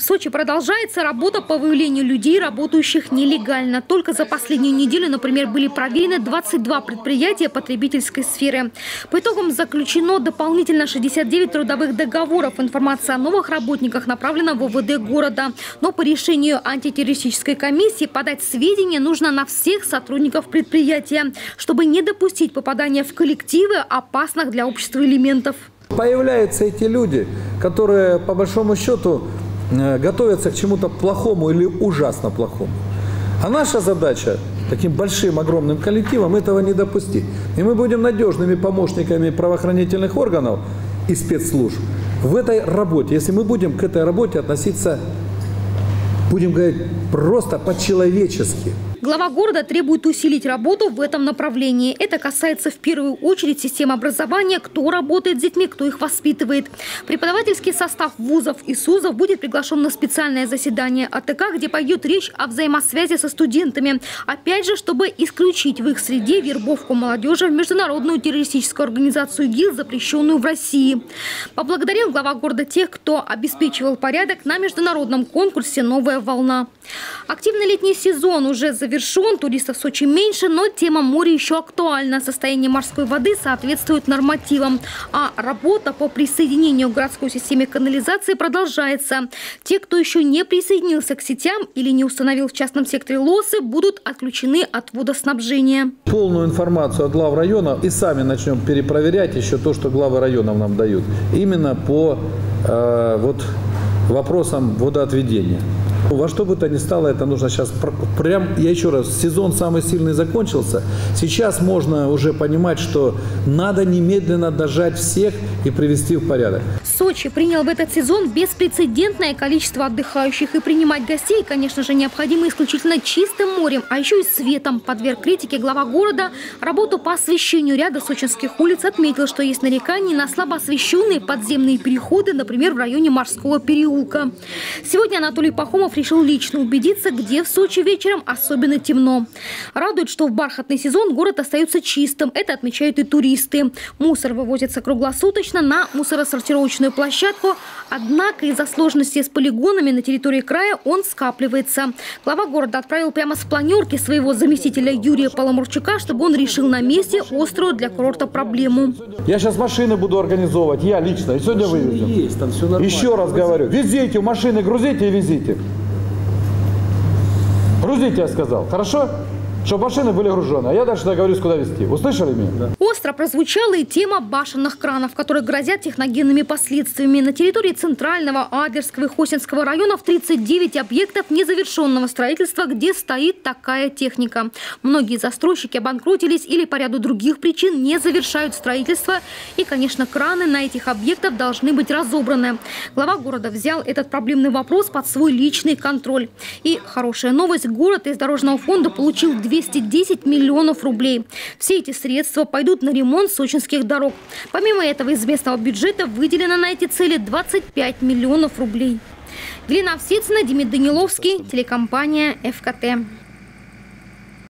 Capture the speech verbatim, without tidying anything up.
В Сочи продолжается работа по выявлению людей, работающих нелегально. Только за последнюю неделю, например, были проверены двадцать два предприятия потребительской сферы. По итогам заключено дополнительно шестьдесят девять трудовых договоров. Информация о новых работниках направлена в ОВД города. Но по решению антитеррористической комиссии подать сведения нужно на всех сотрудников предприятия, чтобы не допустить попадания в коллективы опасных для общества элементов. Появляются эти люди, которые по большому счету готовятся к чему-то плохому или ужасно плохому. А наша задача таким большим, огромным коллективом этого не допустить. И мы будем надежными помощниками правоохранительных органов и спецслужб в этой работе. Если мы будем к этой работе относиться, будем говорить, просто по-человечески. Глава города требует усилить работу в этом направлении. Это касается в первую очередь системы образования, кто работает с детьми, кто их воспитывает. Преподавательский состав вузов и СУЗов будет приглашен на специальное заседание АТК, где пойдет речь о взаимосвязи со студентами. Опять же, чтобы исключить в их среде вербовку молодежи в международную террористическую организацию ИГИЛ, запрещенную в России. Поблагодарил глава города тех, кто обеспечивал порядок на международном конкурсе «Новая волна». Активный летний сезон уже завершен, туристов в Сочи меньше, но тема моря еще актуальна. Состояние морской воды соответствует нормативам, а работа по присоединению к городской системе канализации продолжается. Те, кто еще не присоединился к сетям или не установил в частном секторе лосы, будут отключены от водоснабжения. Полную информацию от глав района и сами начнем перепроверять еще то, что главы районов нам дают. Именно по э, вот, вопросам водоотведения. Во что бы то ни стало, это нужно сейчас, прям, я еще раз, сезон самый сильный закончился. Сейчас можно уже понимать, что надо немедленно дожать всех и привести в порядок. Сочи принял в этот сезон беспрецедентное количество отдыхающих. И принимать гостей, конечно же, необходимо исключительно чистым морем, а еще и светом. Подверг критике глава города работу по освещению ряда сочинских улиц. Отметил, что есть нарекания на слабо освещенные подземные переходы, например, в районе Морского переулка. Сегодня Анатолий Пахомов решил лично убедиться, где в Сочи вечером особенно темно. Радует, что в бархатный сезон город остается чистым. Это отмечают и туристы. Мусор вывозится круглосуточно на мусоросортировочную площадку. Однако из-за сложности с полигонами на территории края он скапливается. Глава города отправил прямо с планерки своего заместителя Юрия Поломурчука, чтобы он решил на месте острую для курорта проблему. Я сейчас машины буду организовывать, я лично. И сегодня вывезем. Есть, там все нормально. Еще раз говорю, везите машины, грузите и везите. Грузите, я сказал. Хорошо? Чтобы машины были гружены. А я дальше договорюсь, куда везти. Услышали меня? Да. Остро прозвучала и тема башенных кранов, которые грозят техногенными последствиями. На территории Центрального, Адлерского и Хосинского районов тридцать девять объектов незавершенного строительства, где стоит такая техника. Многие застройщики обанкротились или по ряду других причин не завершают строительство. И, конечно, краны на этих объектах должны быть разобраны. Глава города взял этот проблемный вопрос под свой личный контроль. И хорошая новость. Город из Дорожного фонда получил двести десять миллионов рублей. Все эти средства пойдут на ремонт сочинских дорог. Помимо этого, из местного бюджета выделено на эти цели двадцать пять миллионов рублей. Елена Овсецина, Демид Даниловский, телекомпания ФКТ.